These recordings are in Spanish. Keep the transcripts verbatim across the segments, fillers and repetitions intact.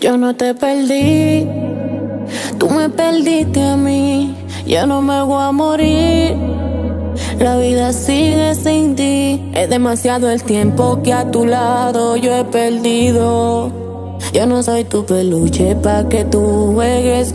Yo no te perdí, tú me perdiste a mí. Ya no me voy a morir, la vida sigue sin ti. Es demasiado el tiempo que a tu lado yo he perdido. Yo no soy tu peluche pa' que tú juegues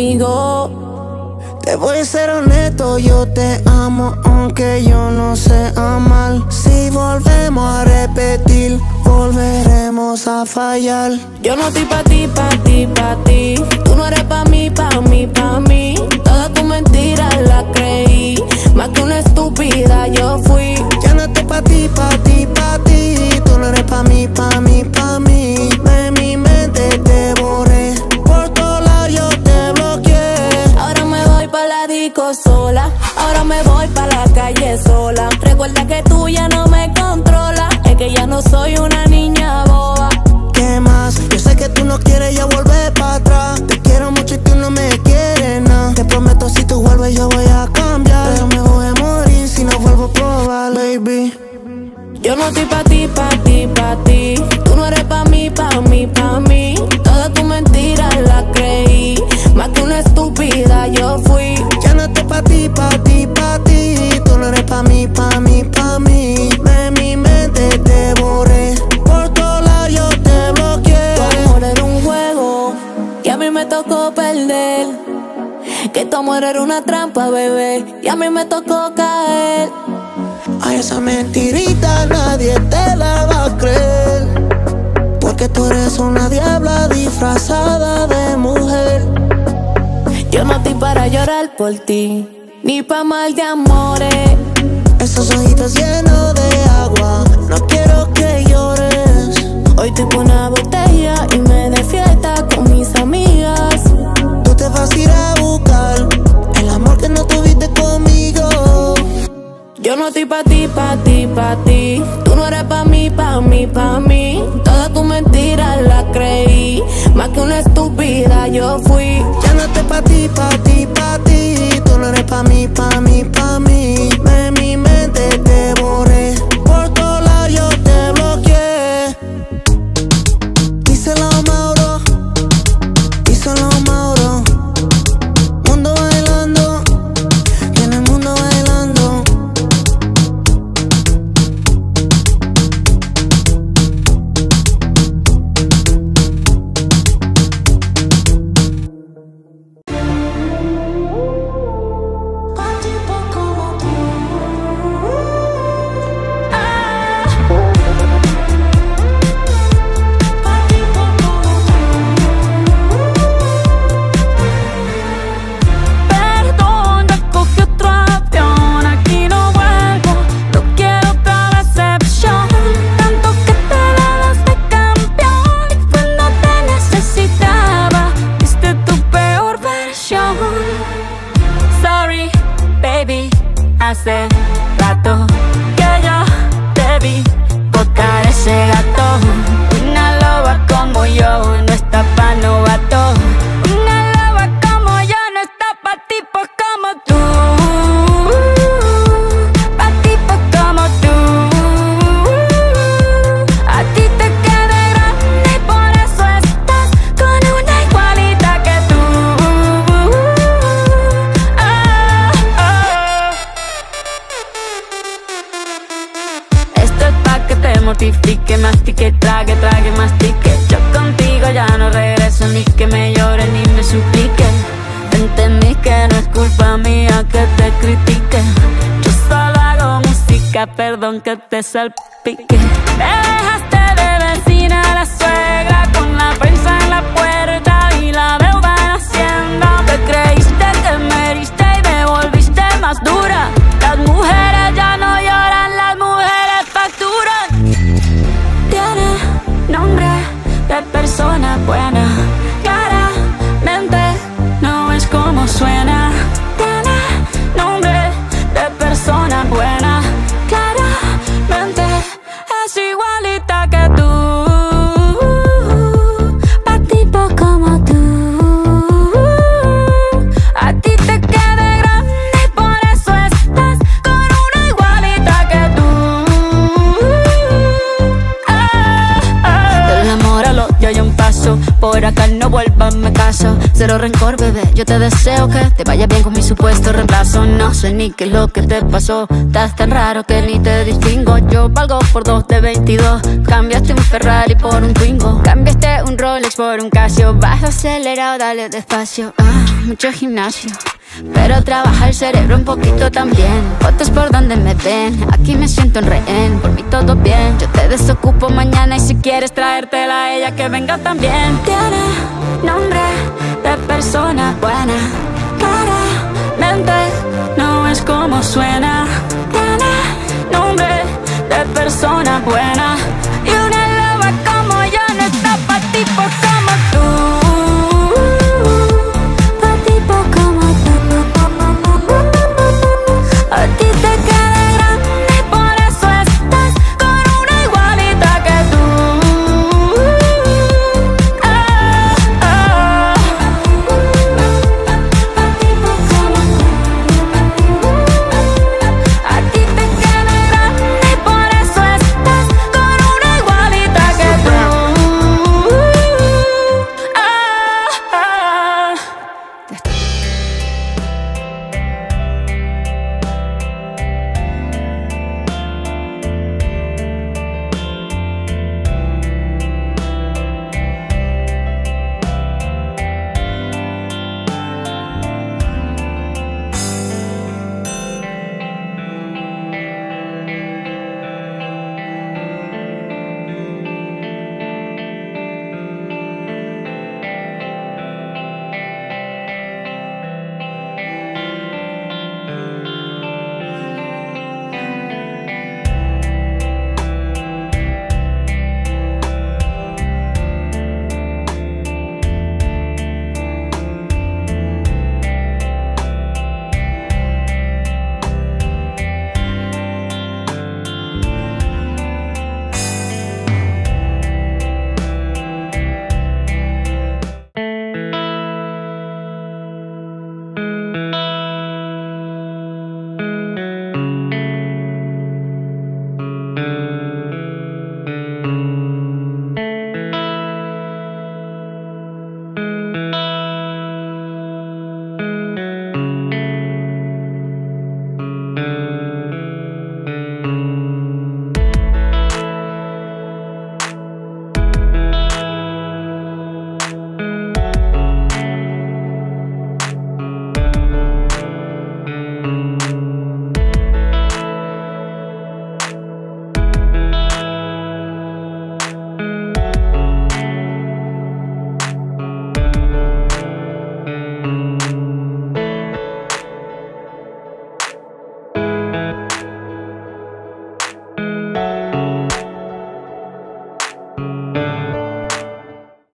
conmigo. Te voy a ser honesto, yo te amo aunque yo no sé amar. Si volvemos a repetir, volveremos a fallar. Yo no estoy pa' ti, pa' ti, pa' ti. Tú no eres pa' mí, pa' mí, pa' mí. Toda tu mentira la creí, más que una estúpida yo fui. Ya no estoy pa' ti, pa' ti, pa' ti. Tú no eres pa' mí, pa' mí, pa' mí. De mi mente te borré, por todos lados yo te bloqueé. Ahora me voy pa' la disco sola, ahora me voy pa' la calle sola. Recuerda que tú ya no me controlas, es que ya no soy una niña boba. ¿Qué más? Yo sé que tú no quieres ya volver pa' atrás. Te quiero mucho y tú no me quieres nada. Te prometo si tú vuelves yo voy a cambiar, pero me voy a morir si no vuelvo a probar, baby. Yo no estoy pa' ti, pa' ti, pa' ti. Tú no eres pa' mí, pa' mí, pa' mí. Toda tu mentira la creí, más que una estúpida yo fui. Ya no estoy pa' ti, pa' ti, pa' ti. Tú no eres pa' mí, pa' mí, pa' mí. De mi mente te borré, por todos lados yo te bloqueé. Tu amor era un juego y a mí me tocó perder. Que tu amor era una trampa, bebé, y a mí me tocó caer. A esa mentirita nadie te la va a creer, porque tú eres una diabla disfrazada de mujer. Yo no estoy para llorar por ti, ni pa' mal de amores. Esos ojitos llenos de agua, no quiero que llores. Hoy estoy con una botella y me de fiesta con mis amigas. Tú te vas a ir a buscar el amor que no tuviste conmigo. Yo no estoy pa' ti, pa' ti, pa' ti. Tú no eres pa' mí, pa' mí, pa' mí. Toda tu mentira la creí, más que una estúpida yo fui. Ya no estoy pa' ti, pa' ti, pa' ti. Tú no eres pa' mí, pa' mí, pa' mí. De mi mente te borré, por todos lados yo te bloqueé. Díselo Mauro, díselo Mauro. Mundo bailando, y en el mundo bailando. Hace rato que yo te vi tocar ese gato. Una loba como yo no está pa' novato. Una loba como yo no está pa' tipos como tú. Pa' tipos como tú. A ti te queda grande y por eso estás con una igualita que tú. Oh, oh. Esto es pa' que te mortifique, mastique, trague, trague, mastique. Yo contigo ya no regreso, ni que me llore ni me suplique. Entendí que no es culpa mía que te critique. Yo solo hago música, perdón que te salpique. Me dejaste de vecina a la suegra, con la prensa en la puerta y la deuda en Hacienda. Te creíste que me heriste y me volviste más dura. Las mujeres ya no lloran, las mujeres facturan. Tiene nombre de persona buena, claramente no es como suena. Tiene nombre de persona buena, claramente es igualita que tú. nunca no vuelvas, me caso. Cero rencor, bebé, yo te deseo que te vaya bien con mi supuesto reemplazo. No sé ni qué es lo que te pasó, estás tan raro que ni te distingo. Yo valgo por dos de veintidós, cambiaste un Ferrari por un Twingo, cambiaste un Rolex por un Casio. Vas acelerado, dale despacio. Ah, mucho gimnasio, pero trabaja el cerebro un poquito también. Fotos por donde me ven, aquí me siento en rehén. Por mí todo bien, yo te desocupo mañana. Y si quieres traértela a ella, que venga también. Tiene nombre de persona buena, claramente no es como suena. Tiene nombre de persona buena, y una loba como yo no está pa' ti, porque